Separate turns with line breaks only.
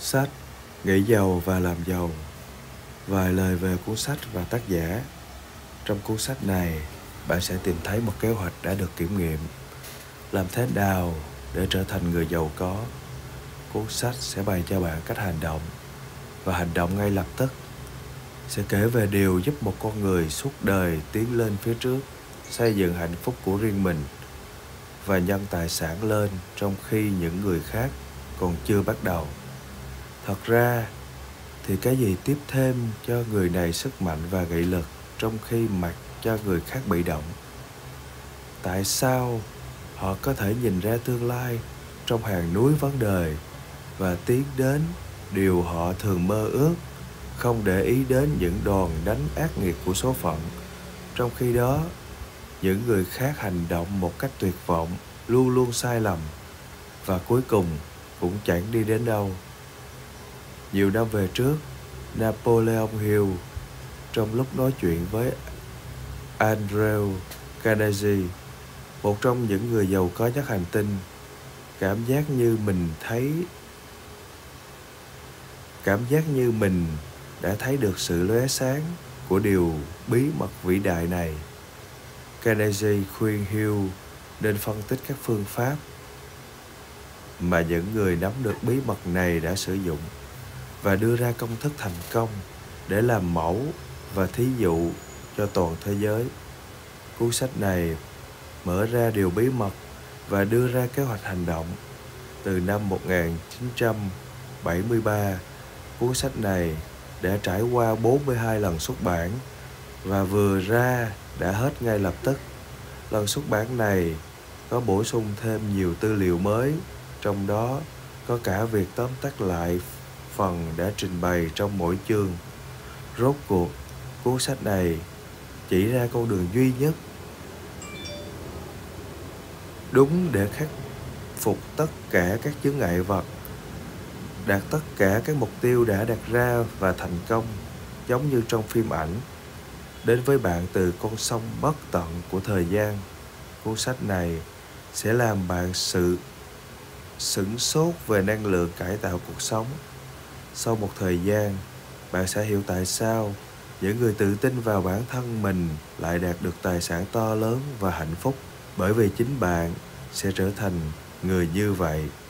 Sách Nghĩ giàu và làm giàu. Vài lời về cuốn sách và tác giả. Trong cuốn sách này, bạn sẽ tìm thấy một kế hoạch đã được kiểm nghiệm. Làm thế nào để trở thành người giàu có? Cuốn sách sẽ bày cho bạn cách hành động và hành động ngay lập tức. Sẽ kể về điều giúp một con người suốt đời tiến lên phía trước, xây dựng hạnh phúc của riêng mình và nhân tài sản lên trong khi những người khác còn chưa bắt đầu. Thật ra thì cái gì tiếp thêm cho người này sức mạnh và nghị lực trong khi mặc cho người khác bị động? Tại sao họ có thể nhìn ra tương lai trong hàng núi vấn đề và tiến đến điều họ thường mơ ước, không để ý đến những đòn đánh ác nghiệt của số phận, trong khi đó những người khác hành động một cách tuyệt vọng, luôn luôn sai lầm và cuối cùng cũng chẳng đi đến đâu? Nhiều năm về trước, Napoleon Hill, trong lúc nói chuyện với Andrew Carnegie, một trong những người giàu có nhất hành tinh, cảm giác như mình đã thấy được sự lóe sáng của điều bí mật vĩ đại này. Carnegie khuyên Hill nên phân tích các phương pháp mà những người nắm được bí mật này đã sử dụng và đưa ra công thức thành công để làm mẫu và thí dụ cho toàn thế giới. Cuốn sách này mở ra điều bí mật và đưa ra kế hoạch hành động. Từ năm 1973, cuốn sách này đã trải qua 42 lần xuất bản và vừa ra đã hết ngay lập tức. Lần xuất bản này có bổ sung thêm nhiều tư liệu mới, trong đó có cả việc tóm tắt lại phần đã trình bày trong mỗi chương. Rốt cuộc, cuốn sách này chỉ ra con đường duy nhất đúng để khắc phục tất cả các chướng ngại vật, đạt tất cả các mục tiêu đã đặt ra và thành công, giống như trong phim ảnh, đến với bạn từ con sông bất tận của thời gian. Cuốn sách này sẽ làm bạn sửng sốt về năng lượng cải tạo cuộc sống. Sau một thời gian, bạn sẽ hiểu tại sao những người tự tin vào bản thân mình lại đạt được tài sản to lớn và hạnh phúc, bởi vì chính bạn sẽ trở thành người như vậy.